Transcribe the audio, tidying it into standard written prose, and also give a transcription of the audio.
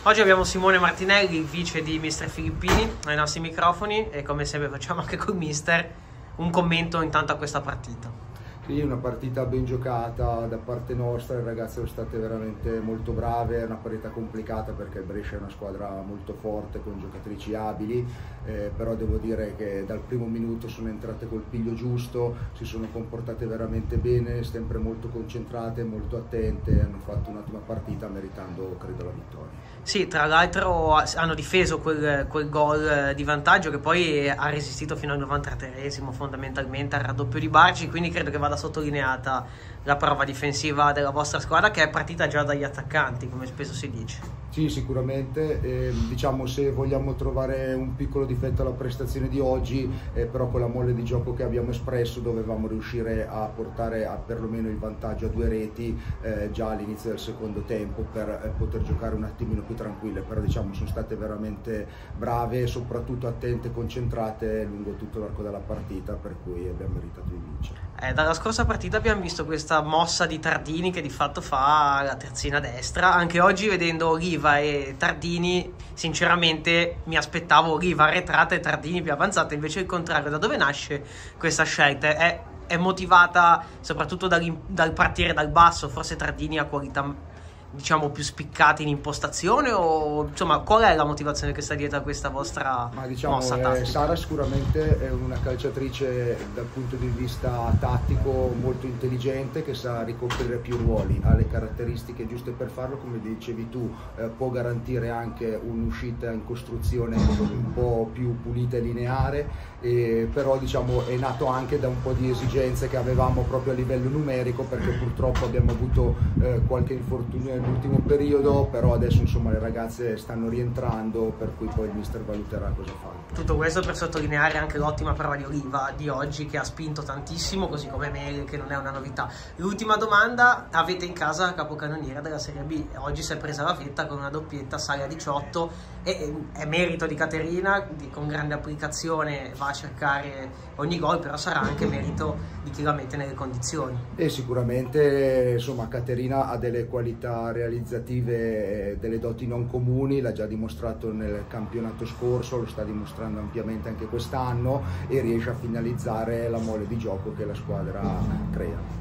Oggi abbiamo Simone Martinelli, il vice di Mister Filippini, ai nostri microfoni, e come sempre facciamo anche col Mister un commento intanto a questa partita. Sì, una partita ben giocata da parte nostra, le ragazze sono state veramente molto brave, è una partita complicata perché il Brescia è una squadra molto forte con giocatrici abili, però devo dire che dal primo minuto sono entrate col piglio giusto, si sono comportate veramente bene, sempre molto concentrate, molto attente, hanno fatto un'ottima partita meritando credo la vittoria. Sì, tra l'altro hanno difeso quel gol di vantaggio che poi ha resistito fino al 93esimo fondamentalmente al raddoppio di Bargi, quindi credo che vada sottolineata la prova difensiva della vostra squadra, che è partita già dagli attaccanti, come spesso si dice. Sì, sicuramente, diciamo, se vogliamo trovare un piccolo difetto alla prestazione di oggi, però con la molle di gioco che abbiamo espresso dovevamo riuscire a portare perlomeno il vantaggio a 2 reti già all'inizio del secondo tempo per poter giocare un attimino più tranquille, però diciamo sono state veramente brave, soprattutto attente, concentrate lungo tutto l'arco della partita, per cui abbiamo meritato di vincere. Dalla scorsa partita abbiamo visto questa mossa di Tardini che di fatto fa la terzina destra. Anche oggi, vedendo Oliva e Tardini, sinceramente mi aspettavo Oliva arretrata e Tardini più avanzata, invece il contrario. Da dove nasce questa scelta? È motivata soprattutto dal partire dal basso? Forse Tardini ha qualità, diciamo, più spiccate in impostazione, o insomma qual è la motivazione che sta dietro a questa vostra mossa tattica? Sara sicuramente è una calciatrice dal punto di vista tattico molto intelligente, che sa ricoprire più ruoli, ha le caratteristiche giuste per farlo, come dicevi tu, può garantire anche un'uscita in costruzione un po' più pulita e lineare, però diciamo è nato anche da un po' di esigenze che avevamo proprio a livello numerico, perché purtroppo abbiamo avuto qualche infortunio nell'ultimo periodo, però adesso insomma le ragazze stanno rientrando, per cui poi il mister valuterà cosa fare. Tutto questo per sottolineare anche l'ottima prova di Oliva di oggi, che ha spinto tantissimo, così come Mel, che non è una novità. L'ultima domanda: avete in casa la capocannoniera della Serie B, oggi si è presa la fetta con una doppietta, sale a 18, e è merito di Caterina, con grande applicazione va a cercare ogni gol, però sarà anche merito di chi la mette nelle condizioni. E sicuramente insomma Caterina ha delle qualità realizzative, delle doti non comuni, l'ha già dimostrato nel campionato scorso, lo sta dimostrando ampiamente anche quest'anno, e riesce a finalizzare la mole di gioco che la squadra crea.